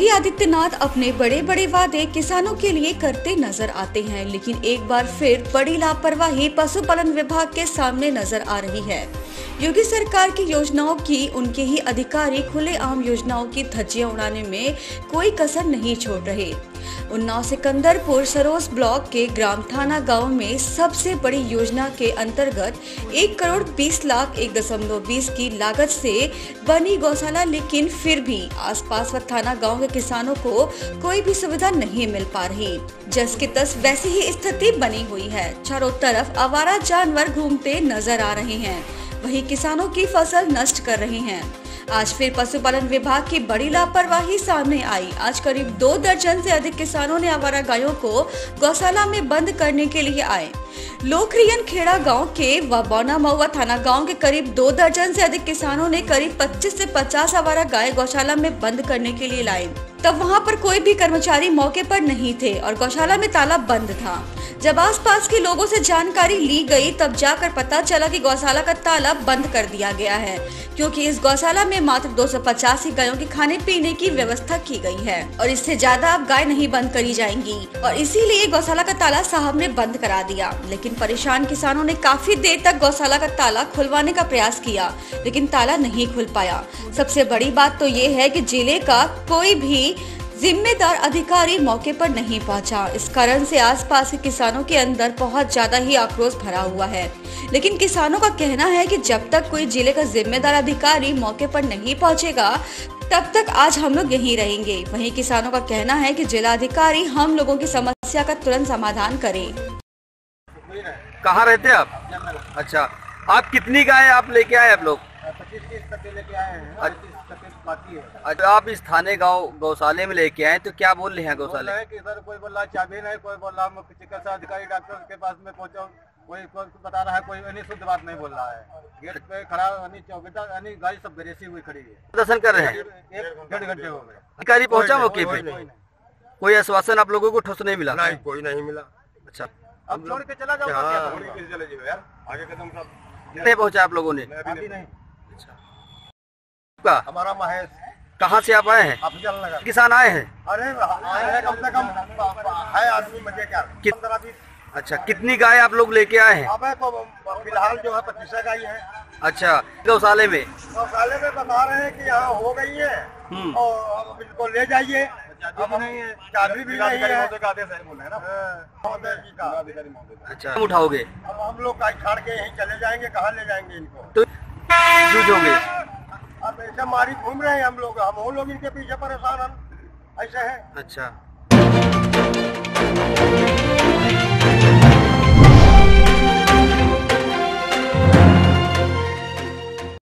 योगी आदित्यनाथ अपने बड़े बड़े वादे किसानों के लिए करते नजर आते हैं, लेकिन एक बार फिर बड़ी लापरवाही पशुपालन विभाग के सामने नजर आ रही है। योगी सरकार की योजनाओं की उनके ही अधिकारी खुलेआम योजनाओं की धज्जियां उड़ाने में कोई कसर नहीं छोड़ रहे। उन्नाव सिकंदरपुर सरोज ब्लॉक के ग्राम थाना गांव में सबसे बड़ी योजना के अंतर्गत 1 करोड़ 20 लाख 1.20 की लागत से बनी गौशाला, लेकिन फिर भी आसपास व थाना गांव के किसानों को कोई भी सुविधा नहीं मिल पा रही। जस की तस वैसी ही स्थिति बनी हुई है। चारों तरफ आवारा जानवर घूमते नजर आ रहे हैं, वही किसानों की फसल नष्ट कर रहे हैं। आज फिर पशुपालन विभाग की बड़ी लापरवाही सामने आई। आज करीब 2 दर्जन से अधिक किसानों ने आवारा गायों को गौशाला में बंद करने के लिए आए। लोकरियन खेड़ा गांव के व बौना महुआ थाना गांव के करीब 2 दर्जन से अधिक किसानों ने करीब 25 से 50 आवारा गाय गौशाला में बंद करने के लिए लाए। तब वहां पर कोई भी कर्मचारी मौके पर नहीं थे और गौशाला में ताला बंद था। जब आसपास के लोगों से जानकारी ली गई तब जाकर पता चला कि गौशाला का ताला बंद कर दिया गया है, क्योंकि इस गौशाला में मात्र 285 गायों के खाने पीने की व्यवस्था की गई है और इससे ज्यादा अब गाय नहीं बंद करी जाएंगी, और इसीलिए गौशाला का ताला साहब ने बंद करा दिया। लेकिन परेशान किसानों ने काफी देर तक गौशाला का ताला खुलवाने का प्रयास किया, लेकिन ताला नहीं खुल पाया। सबसे बड़ी बात तो ये है कि जिले का कोई भी जिम्मेदार अधिकारी मौके पर नहीं पहुंचा। इस कारण से आसपास के किसानों के अंदर बहुत ज्यादा ही आक्रोश भरा हुआ है। लेकिन किसानों का कहना है कि जब तक कोई जिले का जिम्मेदार अधिकारी मौके पर नहीं पहुंचेगा तब तक आज हम लोग यहीं रहेंगे। वहीं किसानों का कहना है कि जिला अधिकारी हम लोगों की समस्या का तुरंत समाधान करे। कहाँ रहते हैं आप? अच्छा, आप कितनी गाय आप लेके आए? आप लोग 25-30 लेके आए हैं। बाकी है। अच्छा, आप इस थाने गांव गौशाले में लेके आए तो क्या बोल रहे हैं गौशाले? कि सर कोई बोल रहा चाबी नहीं, कोई बोल रहा चिकित्सा अधिकारी डॉक्टर के पास में पहुंचो, कोई बता रहा है, कोई अन्य शुद्ध बात नहीं बोल रहा है। गेट पे खड़ा अन्य गाड़ी सब बेरेसी हुई खड़ी है, प्रदर्शन कर रहे हैं। 1-1.5 घंटे हो गए। अधिकारी पहुंचा मौके पे? कोई आश्वासन आप लोगों को ठोस नहीं मिला? नहीं, कोई नहीं मिला। अच्छा, अब छोड़ के चला जाओ यार, आगे कदम सब नहीं पहुंचा आप लोगों ने? अभी नहीं। का हमारा महेश। कहाँ से आप आए हैं? अफजल नगर। किसान आए हैं? अरे आए हैं, कम से कम है आदमी मजे क्या। 15-20। अच्छा, कितनी गाय आप लोग लेके आए हैं? अब तो फिलहाल जो है 25 गाय है। अच्छा, गौशाले में? गौशाले में बता रहे हैं कि यहाँ हो गई है और अब इनको ले जाइए। अब नहीं है, चाबी भी नहीं है। अच्छा, उठाओगे? अब हम लोग गाय छाड़ के यहीं चले जाएंगे, कहाँ ले जाएंगे इनको? तो जूझोगे? अब ऐसे मारी घूम रहे हैं हम लोग इनके पीछे परेशान हम ऐसे है। अच्छा।